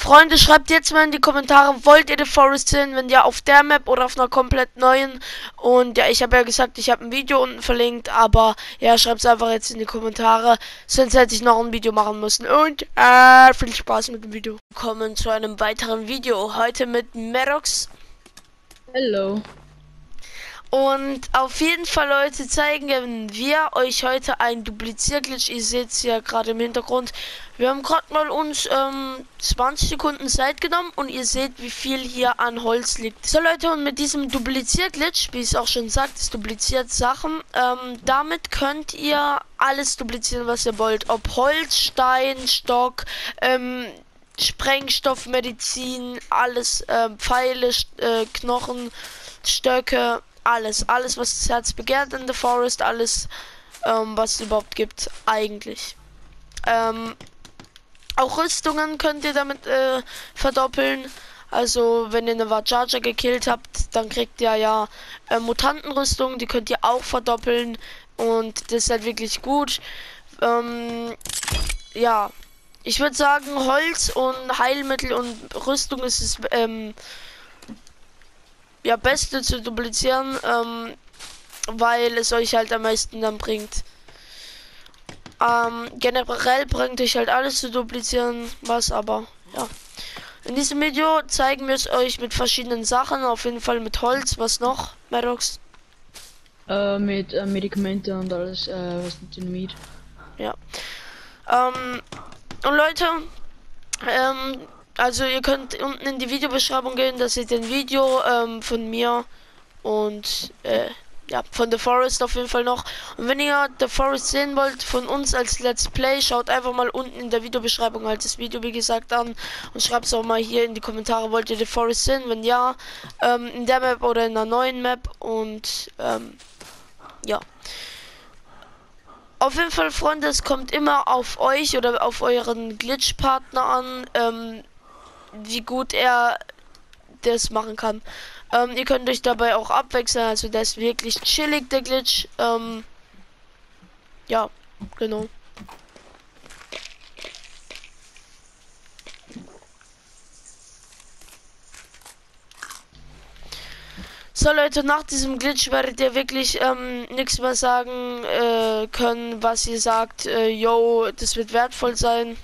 Freunde, schreibt jetzt mal in die Kommentare, wollt ihr The Forest sehen, wenn ja auf der Map oder auf einer komplett neuen. Und ja, ich habe ja gesagt, ich habe ein Video unten verlinkt, aber ja, schreibt es einfach jetzt in die Kommentare, sonst hätte ich noch ein Video machen müssen. Und viel Spaß mit dem Video. Willkommen zu einem weiteren Video, heute mit Merox. Hello. Und auf jeden Fall, Leute, zeigen wir euch heute ein Duplizierglitch. Ihr seht es ja gerade im Hintergrund. Wir haben gerade mal uns 20 Sekunden Zeit genommen und ihr seht, wie viel hier an Holz liegt. So, Leute, und mit diesem Duplizierglitch, wie es auch schon sagt, es dupliziert Sachen. Damit könnt ihr alles duplizieren, was ihr wollt. Ob Holz, Stein, Stock, Sprengstoff, Medizin, alles, Pfeile, Knochen, Stöcke. Alles, was das Herz begehrt in The Forest, alles, was es überhaupt gibt, eigentlich. Auch Rüstungen könnt ihr damit verdoppeln. Also, wenn ihr eine Wajaja gekillt habt, dann kriegt ihr ja Mutantenrüstung, die könnt ihr auch verdoppeln. Und das ist halt wirklich gut. Ja, ich würde sagen, Holz und Heilmittel und Rüstung ist es, ja, beste zu duplizieren, weil es euch halt am meisten dann bringt. Generell bringt euch halt alles zu duplizieren, was aber, ja. In diesem Video zeigen wir es euch mit verschiedenen Sachen, auf jeden Fall mit Holz, was noch, Merox? Mit Medikamente und alles, was mit Dynamit. Ja. Und Leute, also ihr könnt unten in die Videobeschreibung gehen, da seht ihr ein Video von mir und ja, von The Forest auf jeden Fall noch. Und wenn ihr The Forest sehen wollt von uns als Let's Play, schaut einfach mal unten in der Videobeschreibung halt das Video wie gesagt an und schreibt es auch mal hier in die Kommentare, wollt ihr The Forest sehen? Wenn ja, in der Map oder in einer neuen Map und ja. Auf jeden Fall, Freunde, es kommt immer auf euch oder auf euren Glitch-Partner an, wie gut er das machen kann. Ihr könnt euch dabei auch abwechseln, also der ist wirklich chillig, der Glitch. Ja, genau. So, Leute, nach diesem Glitch werdet ihr wirklich nichts mehr sagen können, was ihr sagt, yo, das wird wertvoll sein.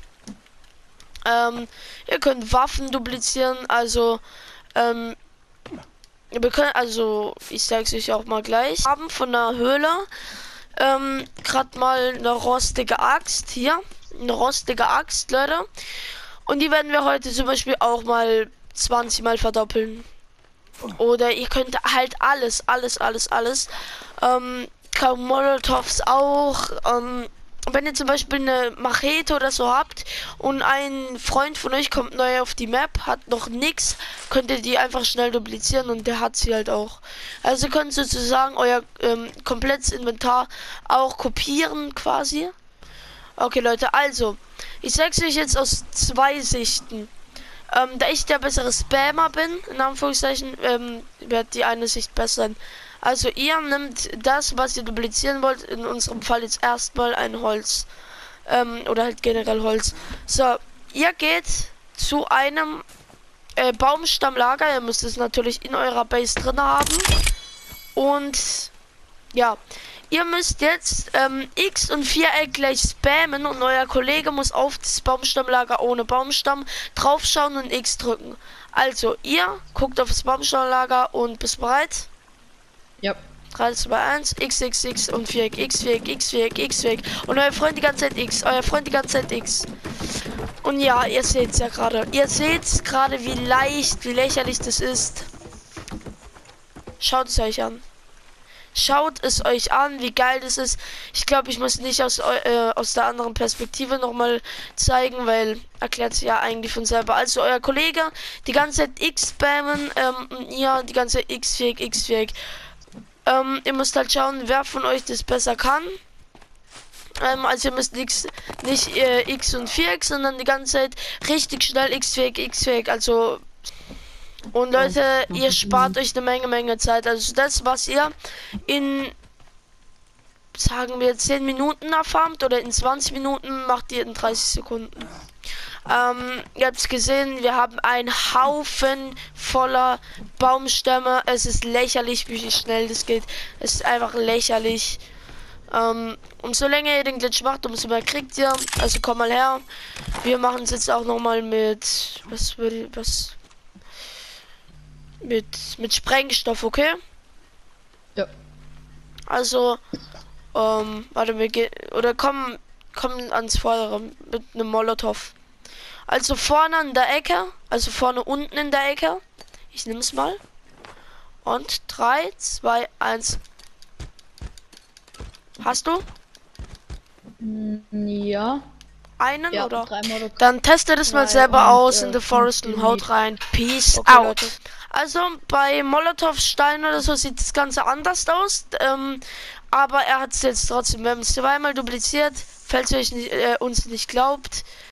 Ihr könnt Waffen duplizieren, also wir können, also ich zeige es euch auch mal gleich. Haben von der Höhle gerade mal eine rostige Axt hier, eine rostige Axt, Leute. Und die werden wir heute zum Beispiel auch mal 20 Mal verdoppeln. Oder ihr könnt halt alles. Molotovs auch. Wenn ihr zum Beispiel eine Machete oder so habt und ein Freund von euch kommt neu auf die Map, hat noch nichts, könnt ihr die einfach schnell duplizieren und der hat sie halt auch. Also ihr könnt sozusagen euer komplettes Inventar auch kopieren quasi. Okay, Leute, also ich sag's euch jetzt aus zwei Sichten. Da ich der bessere Spammer bin, in Anführungszeichen, wird die eine Sicht besser sein. Also ihr nehmt das, was ihr duplizieren wollt, in unserem Fall jetzt erstmal ein Holz. Oder halt generell Holz. So, ihr geht zu einem Baumstammlager. Ihr müsst es natürlich in eurer Base drin haben. Und ja, ihr müsst jetzt X und Viereck gleich spammen und euer Kollege muss auf das Baumstammlager ohne Baumstamm draufschauen und X drücken. Also, ihr guckt auf das Baumstammlager und bist bereit? Ja. 3, 2, 1, X, X, X und Viereck, X, Viereck, X, Viereck, X, Viereck. Und euer Freund die ganze Zeit X, euer Freund die ganze Zeit X. Und ja, ihr seht es ja gerade. Ihr seht gerade, wie leicht, wie lächerlich das ist. Schaut es euch an. Schaut es euch an, wie geil das ist. Ich glaube, ich muss nicht aus der anderen Perspektive nochmal zeigen, weil erklärt sich ja eigentlich von selber. Also euer Kollege die ganze Zeit X spammen, ja, die ganze Zeit X-Fähig, X-Fähig. Ihr müsst halt schauen, wer von euch das besser kann. Also ihr müsst nicht X und 4X, sondern die ganze Zeit richtig schnell X-Fähig, X-Fähig. Also und Leute, ihr spart euch eine Menge Zeit. Also das, was ihr in, sagen wir, 10 Minuten erfarmt oder in 20 Minuten, macht ihr in 30 Sekunden. Ihr habt es gesehen, wir haben einen Haufen voller Baumstämme. Es ist lächerlich, wie schnell das geht. Es ist einfach lächerlich. Umso länger ihr den Glitch macht, umso mehr kriegt ihr. Also komm mal her. Wir machen es jetzt auch noch mal mit mit Sprengstoff, okay? Ja. Also warte, wir gehen oder kommen ans Vordere mit einem Molotow. Also vorne an der Ecke, also vorne unten in der Ecke. Ich nehme es mal. Und 3, 2, 1. Hast du Ja. einen Ja, oder? 3 Molotov. Dann testet es mal 3 selber und, aus in the forest und haut Dynamit. rein. Peace Okay, out. Leute. Also bei Molotov Stein oder so sieht das Ganze anders aus. Aber er hat es jetzt trotzdem. Wir haben es zweimal dupliziert. Falls ihr uns nicht glaubt.